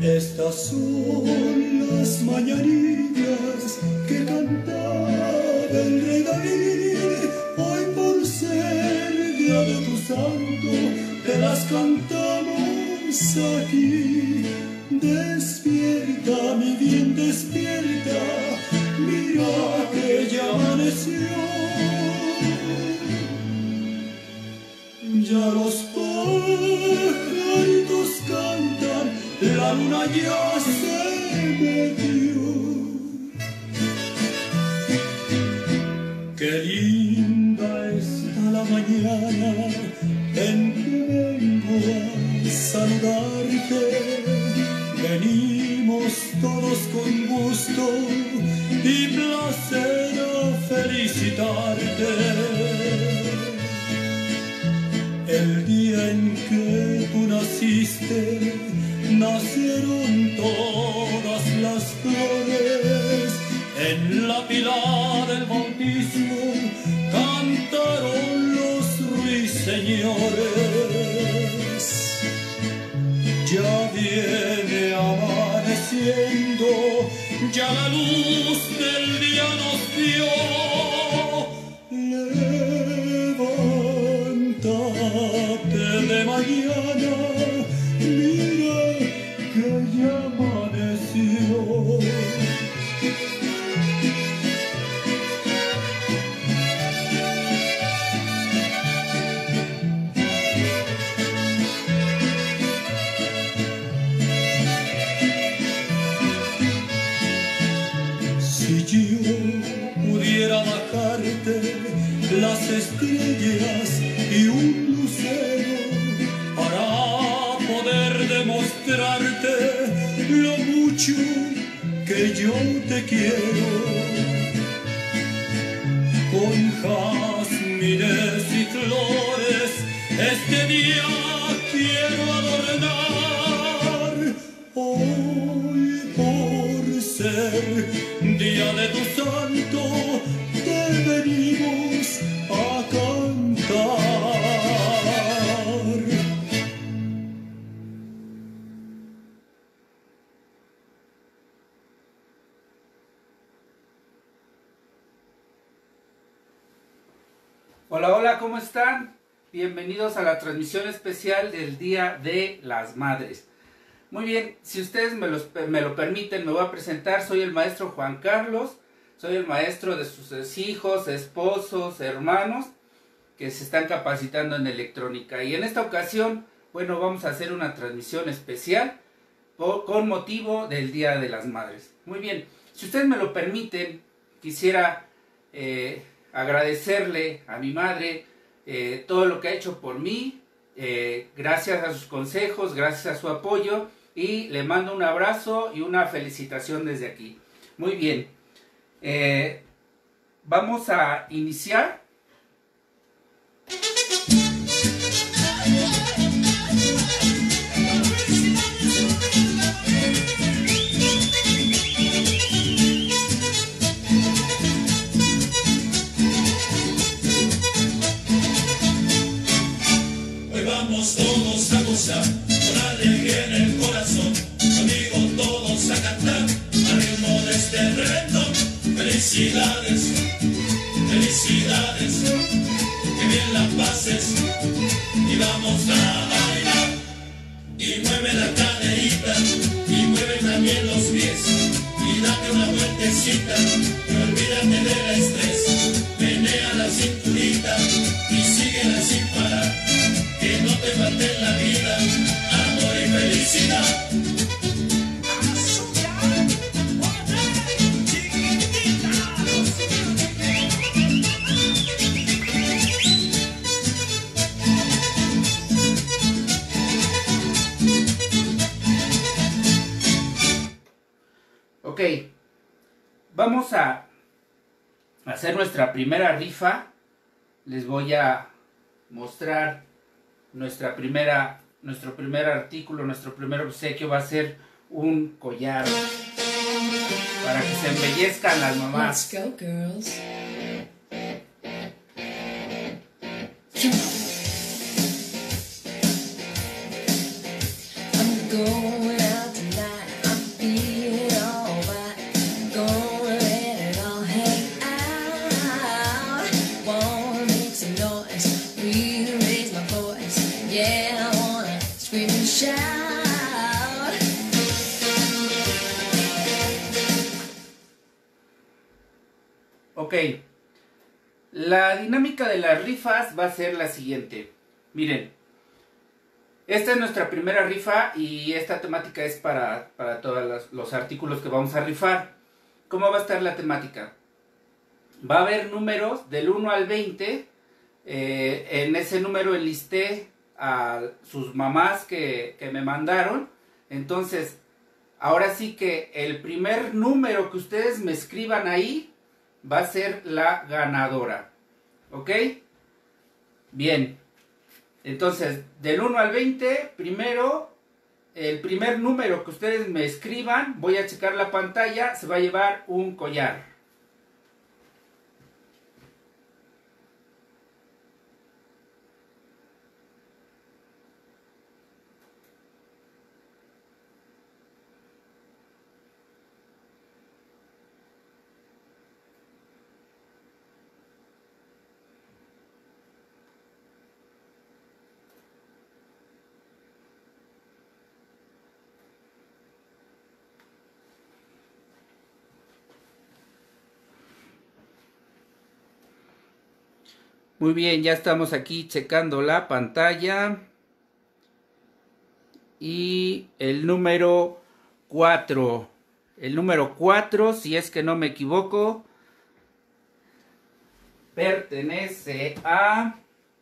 Estas son las mañanitas que cantaba el rey David. Hoy por ser día de tu santo, te las cantamos aquí. Despierta, mi bien, despierta, mira que ya amaneció. Ya los pajaritos cantan, la luna ya se metió. Qué linda está la mañana en que vengo a saludarte. Venimos todos con gusto y placer a felicitarte. El día en que tú naciste, nacieron todas las flores. En la pila del bautismo cantaron los ruiseñores. Ya viene amaneciendo, ya la luz del día nos dio. Levántate de mañana, mira que ya amaneció. Si yo pudiera bajarte las estrellas y un lucero para poder demostrarte lo mucho que yo te quiero, con jazmines y flores este día quiero adornar. Hoy por ser día de tu santo te venimos a cantar. Hola, hola, ¿cómo están? Bienvenidos a la transmisión especial del Día de las Madres. Muy bien, si ustedes me lo permiten, me voy a presentar. Soy el maestro Juan Carlos, soy el maestro de sus hijos, esposos, hermanos que se están capacitando en electrónica. Y en esta ocasión, bueno, vamos a hacer una transmisión especial con motivo del Día de las Madres. Muy bien, si ustedes me lo permiten, quisiera agradecerle a mi madre todo lo que ha hecho por mí, gracias a sus consejos, gracias a su apoyo, y le mando un abrazo y una felicitación desde aquí. Muy bien, vamos a iniciar. Todos a gozar, con alegría en el corazón, conmigo todos a cantar, al ritmo de este reventón. Felicidades, felicidades, que bien la pases, y vamos a bailar. Y mueve la caderita, y mueve también los pies, y date una vueltecita, y olvídate del estrés. Menea la cinturita, y síguela sin parar, que no te falte en la vida amor y felicidad. Ok, vamos a hacer nuestra primera rifa. Les voy a mostrar nuestro primer artículo, nuestro primer obsequio va a ser un collar para que se embellezcan las mamás. Let's go, girls. I'm going out tonight. Ok, la dinámica de las rifas va a ser la siguiente. Miren, esta es nuestra primera rifa y esta temática es para todos los artículos que vamos a rifar. ¿Cómo va a estar la temática? Va a haber números del 1 al 20. En ese número enlisté a sus mamás que me mandaron. Entonces, ahora sí que el primer número que ustedes me escriban ahí va a ser la ganadora. ¿Ok? Bien. Entonces, del 1 al 20, primero, el primer número que ustedes me escriban, voy a checar la pantalla, se va a llevar un collar. Muy bien, ya estamos aquí checando la pantalla. Y el número 4. El número 4, si es que no me equivoco, pertenece a...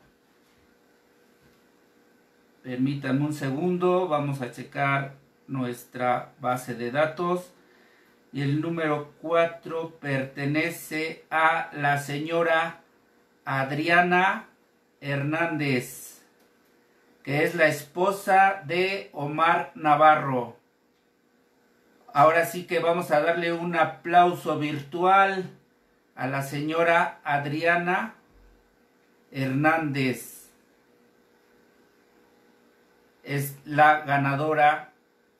Permítanme un segundo, vamos a checar nuestra base de datos. Y el número 4 pertenece a la señora Adriana Hernández, que es la esposa de Omar Navarro. Ahora sí que vamos a darle un aplauso virtual a la señora Adriana Hernández. Es la ganadora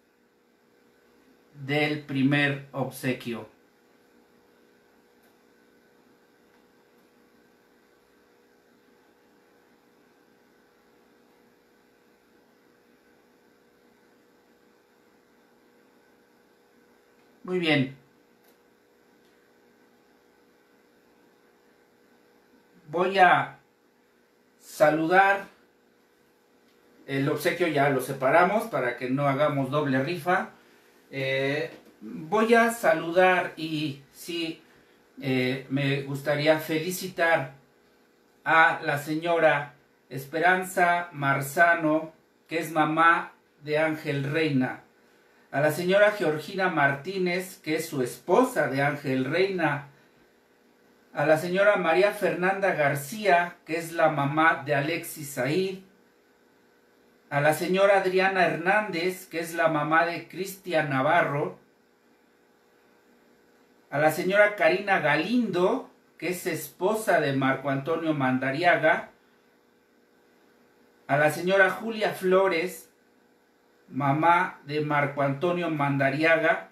del primer obsequio. Muy bien. Voy a saludar. El obsequio ya lo separamos para que no hagamos doble rifa. Voy a saludar y sí, me gustaría felicitar a la señora Esperanza Marzano, que es mamá de Ángel Reina. A la señora Georgina Martínez, que es su esposa de Ángel Reina. A la señora María Fernanda García, que es la mamá de Alexis Said. A la señora Adriana Hernández, que es la mamá de Cristian Navarro. A la señora Karina Galindo, que es esposa de Marco Antonio Mandariaga. A la señora Julia Flores, mamá de Marco Antonio Mandariaga.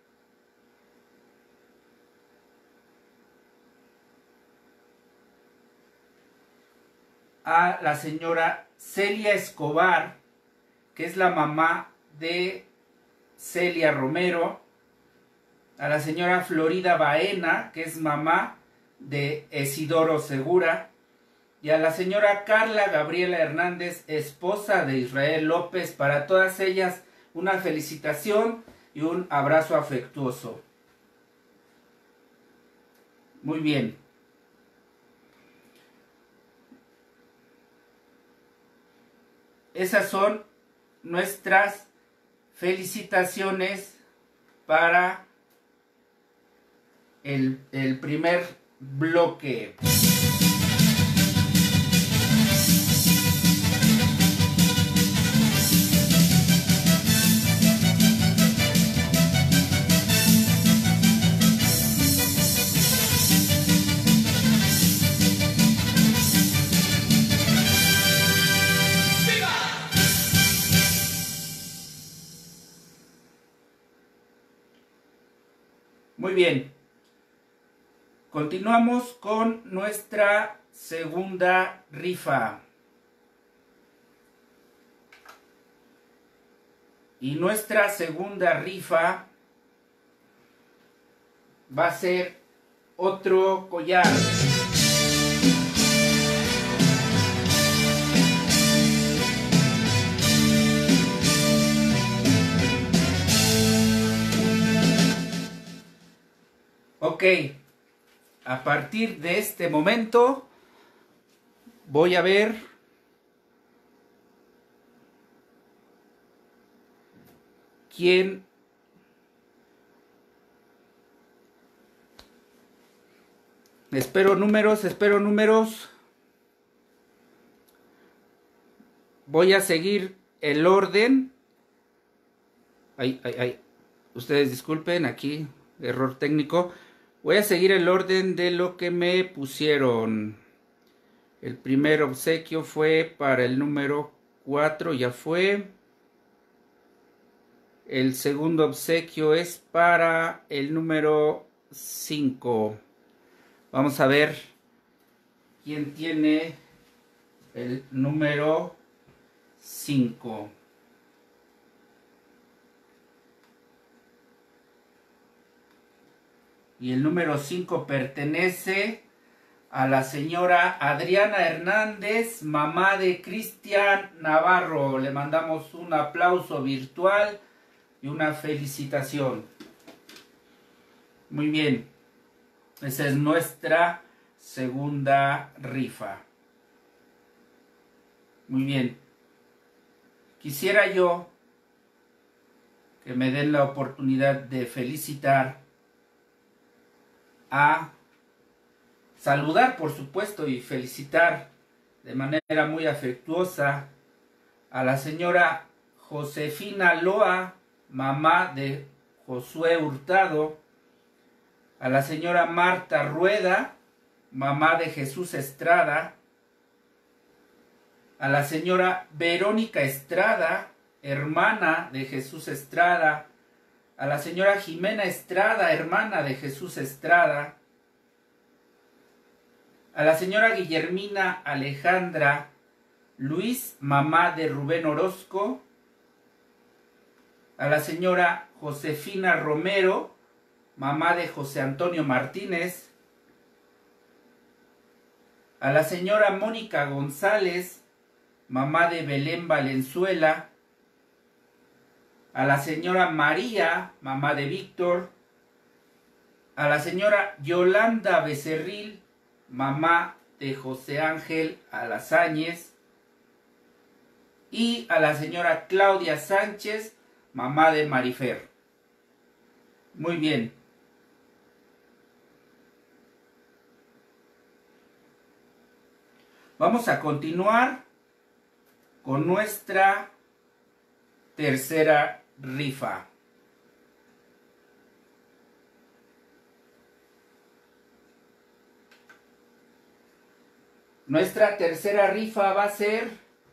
A la señora Celia Escobar, que es la mamá de Celia Romero. A la señora Florida Baena, que es mamá de Isidoro Segura. Y a la señora Carla Gabriela Hernández, esposa de Israel López. Para todas ellas, una felicitación y un abrazo afectuoso. Muy bien. Esas son nuestras felicitaciones para el primer bloque. Muy bien. Continuamos con nuestra segunda rifa. Y nuestra segunda rifa va a ser otro collar. Ok, a partir de este momento voy a ver quién espero números. Voy a seguir el orden. Ustedes disculpen, aquí error técnico. Voy a seguir el orden de lo que me pusieron. El primer obsequio fue para el número 4, ya fue. El segundo obsequio es para el número 5. Vamos a ver quién tiene el número 5. Y el número 5 pertenece a la señora Adriana Hernández, mamá de Cristian Navarro. Le mandamos un aplauso virtual y una felicitación. Muy bien. Esa es nuestra segunda rifa. Muy bien. Quisiera yo que me den la oportunidad de felicitar saludar, por supuesto, y felicitar de manera muy afectuosa a la señora Josefina Loa, mamá de Josué Hurtado, a la señora Marta Rueda, mamá de Jesús Estrada, a la señora Verónica Estrada, hermana de Jesús Estrada, a la señora Jimena Estrada, hermana de Jesús Estrada, a la señora Guillermina Alejandra Luis, mamá de Rubén Orozco, a la señora Josefina Romero, mamá de José Antonio Martínez, a la señora Mónica González, mamá de Belén Valenzuela, a la señora María, mamá de Víctor, a la señora Yolanda Becerril, mamá de José Ángel Alazáñez, y a la señora Claudia Sánchez, mamá de Marifer. Muy bien. Vamos a continuar con nuestra tercera rifa. Nuestra tercera rifa va a ser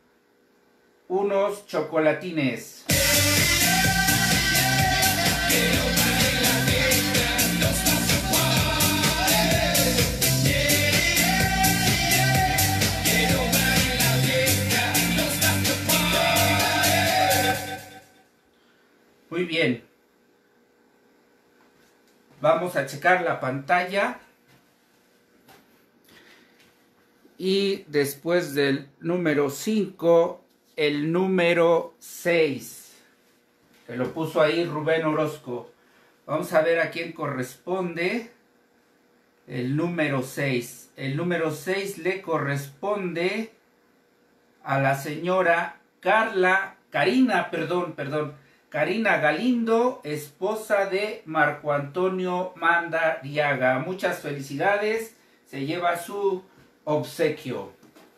unos chocolatines. Muy bien. Vamos a checar la pantalla. Y después del número 5, el número 6. Que lo puso ahí Rubén Orozco. Vamos a ver a quién corresponde el número 6. El número 6 le corresponde a la señora Karina Galindo, esposa de Marco Antonio Mandariaga. Muchas felicidades. Se lleva su obsequio.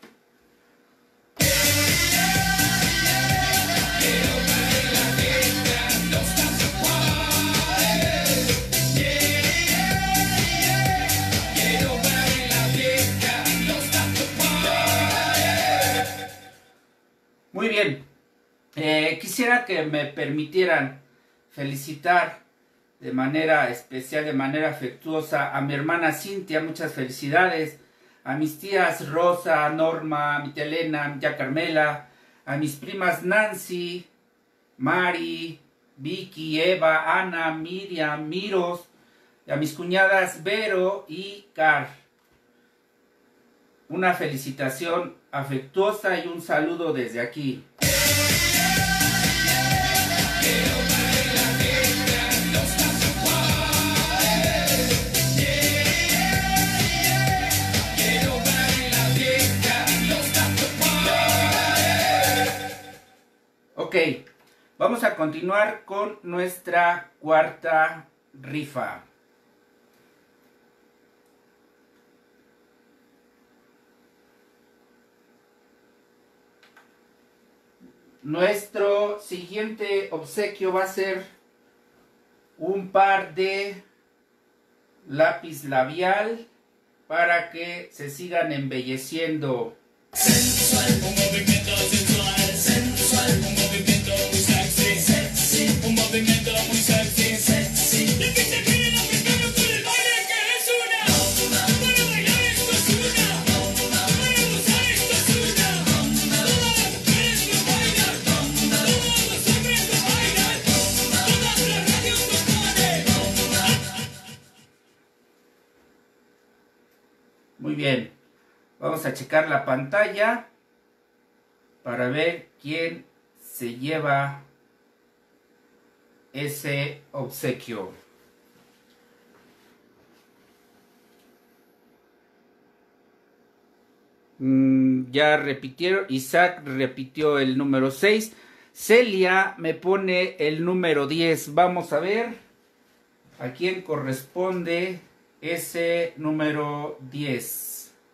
Muy bien. Quisiera que me permitieran felicitar de manera especial, de manera afectuosa a mi hermana Cintia. Muchas felicidades. A mis tías Rosa, Norma, mi tía Elena, mi tía Carmela, a mis primas Nancy, Mari, Vicky, Eva, Ana, Miriam, Miros, y a mis cuñadas Vero y Car. Una felicitación afectuosa y un saludo desde aquí. Ok, vamos a continuar con nuestra cuarta rifa. Nuestro siguiente obsequio va a ser un par de lápiz labial para que se sigan embelleciendo. Sensual, un movimiento sensual, sensual, un movimiento muy sexy, sexy, un movimiento muy sexy, sexy. Y que se quieren africano con el baile que es una. Para bailar esto es una. Para gozar esto es una. Todas las mujeres lo bailan, todos los hombres lo bailan, todas las radios lo ponen. Muy bien. Vamos a checar la pantalla para ver quién se lleva ese obsequio. Ya repitieron, Isaac repitió el número 6. Celia me pone el número 10. Vamos a ver a quién corresponde ese número 10.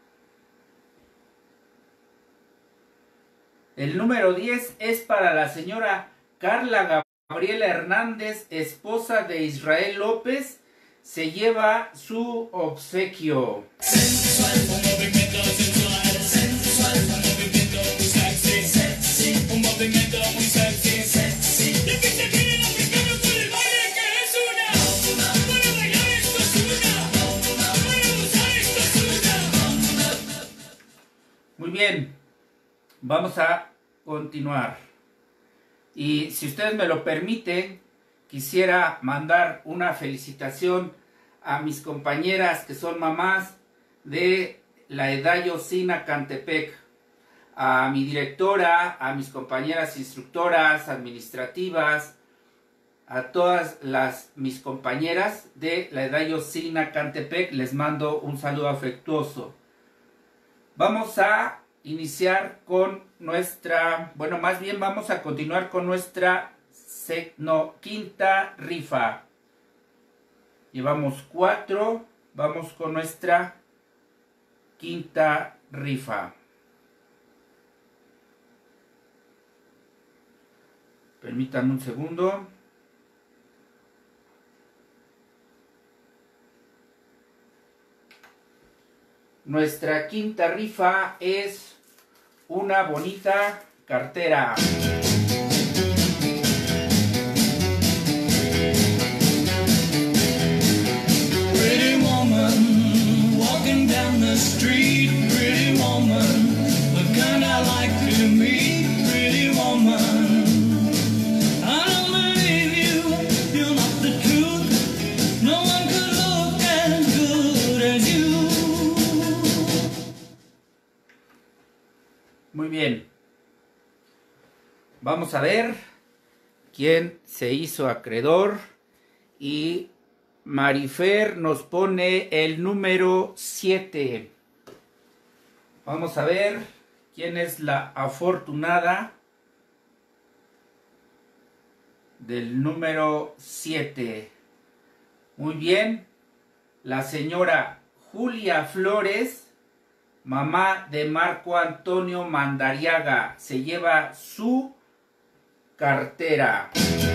El número 10 es para la señora Carla Gabriela Hernández, esposa de Israel López. Se lleva su obsequio. Sensual, un movimiento sensual, sensual, un movimiento muy sexy, sexy, un movimiento muy sexy, sexy. Y que se quieren africano con el baile que es una. Para bailar esto es una. Para gozar esto es una. Muy bien. Vamos a continuar. Y si ustedes me lo permiten, quisiera mandar una felicitación a mis compañeras que son mamás de la Edayo Sinacantepec, a mi directora, a mis compañeras instructoras, administrativas, a todas mis compañeras de la Edayo Sinacantepec, les mando un saludo afectuoso. Vamos a iniciar con nuestra, bueno, más bien vamos a continuar con nuestra quinta rifa. Llevamos 4, vamos con nuestra quinta rifa. Permítanme un segundo. Nuestra quinta rifa es una bonita cartera. Pretty woman, walking down the street, pretty woman, the kind I like to meet, pretty woman. I don't believe you, you're not the truth, no one could look as good as you. Muy bien. Vamos a ver quién se hizo acreedor. Y Marifer nos pone el número 7. Vamos a ver quién es la afortunada del número 7. Muy bien. La señora Julia Flores, mamá de Marco Antonio Mandariaga, se lleva su cartera.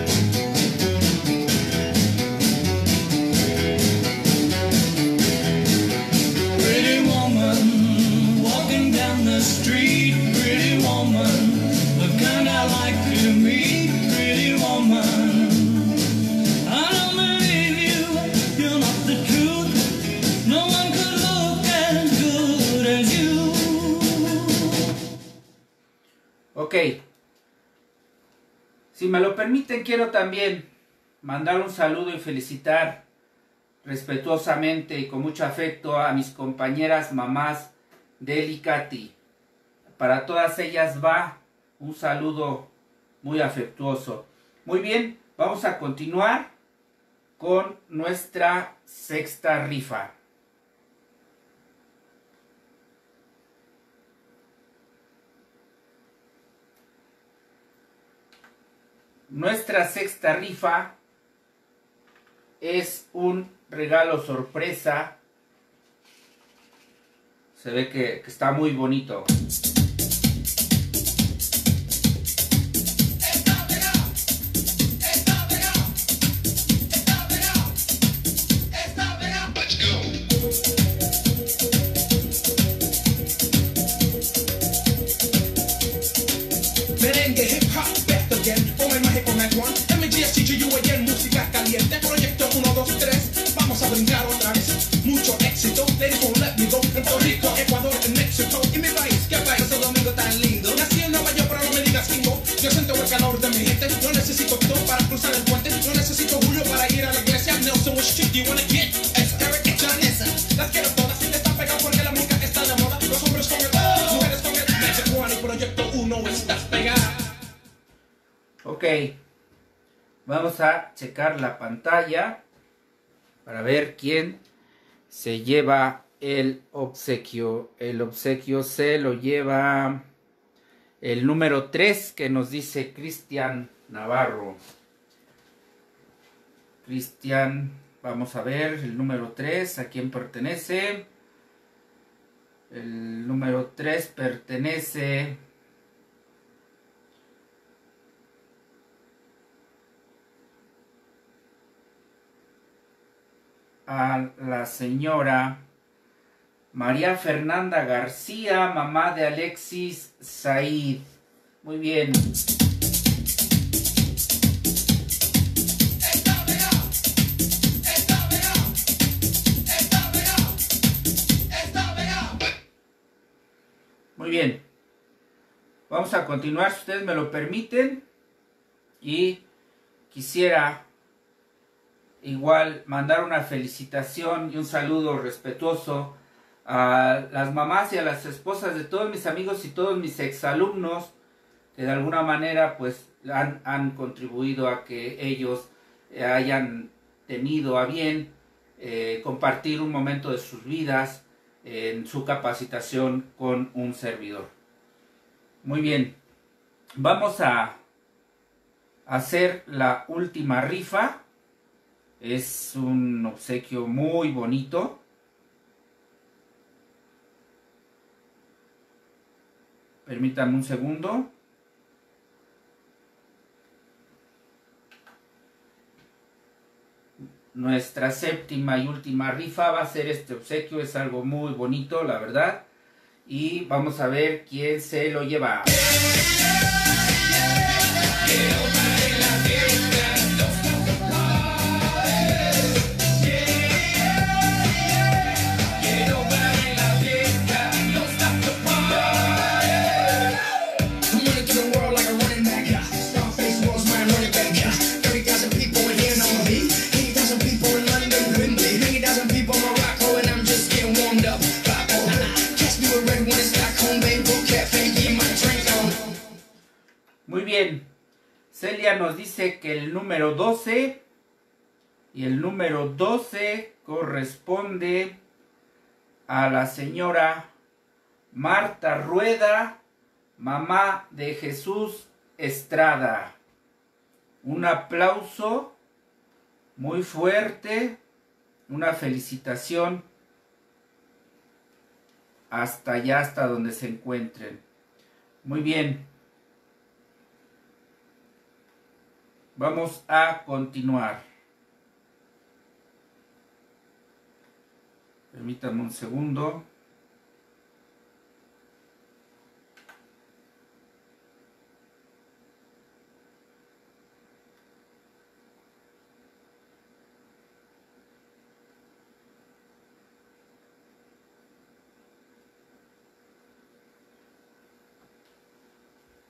Pretty woman, walking down the street, pretty woman, the kind I like to meet, pretty woman. I don't believe you, you're not the truth, no one could look as good as you. Ok. Si me lo permiten, quiero también mandar un saludo y felicitar respetuosamente y con mucho afecto a mis compañeras mamás Deli y Katy. Para todas ellas va un saludo muy afectuoso. Muy bien, vamos a continuar con nuestra sexta rifa. Nuestra sexta rifa es un regalo sorpresa. Se ve que está muy bonito. Merengue, hip hop, back again. Come mágico Mac One. MGS teacher you again. Música caliente. Proyecto 1, 2, 3. Vamos a brincar otra vez. Mucho éxito. Ladies won't let me go. Puerto Rico, Ecuador, en México. Y mi país, qué país. Santo Domingo tan lindo. Nací en Nueva York, pero no me digas bingo. Yo siento el calor de mi gente. No necesito todo para cruzar el puente. No necesito Julio para ir a la iglesia. Nelson, which chick do you wanna get? Eric, Janessa. Las quiero todas. Están pegadas porque la música está de moda. Los hombres con el mujeres con el México One y Proyecto 1 estás pegada. Ok, vamos a checar la pantalla para ver quién se lleva el obsequio. El obsequio se lo lleva el número 3 que nos dice Cristian Navarro. Cristian, vamos a ver el número 3, ¿a quién pertenece? El número 3 pertenece a la señora María Fernanda García, mamá de Alexis Said. Muy bien. Muy bien. Vamos a continuar, si ustedes me lo permiten. Y quisiera igual mandar una felicitación y un saludo respetuoso a las mamás y a las esposas de todos mis amigos y todos mis exalumnos que de alguna manera pues han contribuido a que ellos hayan tenido a bien compartir un momento de sus vidas en su capacitación con un servidor. Muy bien, vamos a hacer la última rifa. Es un obsequio muy bonito. Permítanme un segundo. Nuestra séptima y última rifa va a ser este obsequio. Es algo muy bonito, la verdad. Y vamos a ver quién se lo lleva. Muy bien, Celia nos dice que el número 12 y el número 12 corresponde a la señora Marta Rueda, mamá de Jesús Estrada. Un aplauso muy fuerte, una felicitación hasta allá, hasta donde se encuentren. Muy bien. Vamos a continuar. Permítanme un segundo.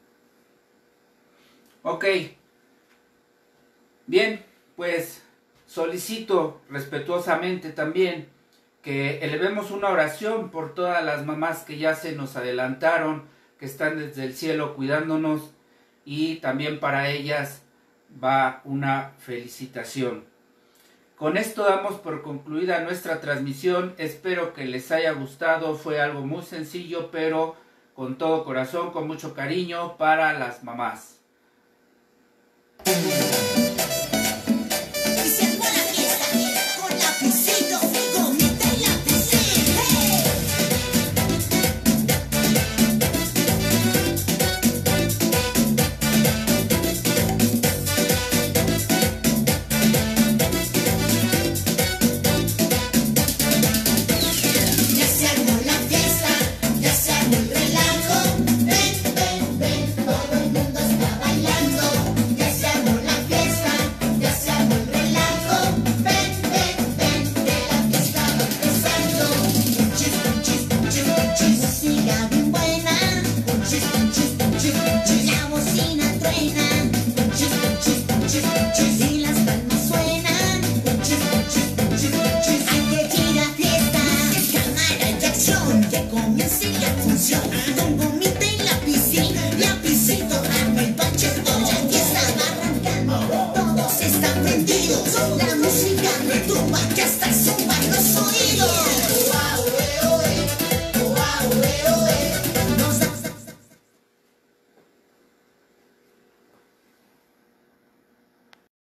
Ok. Bien, pues solicito respetuosamente también que elevemos una oración por todas las mamás que ya se nos adelantaron, que están desde el cielo cuidándonos, y también para ellas va una felicitación. Con esto damos por concluida nuestra transmisión. Espero que les haya gustado. Fue algo muy sencillo, pero con todo corazón, con mucho cariño para las mamás. Con gomita y lapicito, arma el panche, ya empieza a arrancar. Todos están prendidos.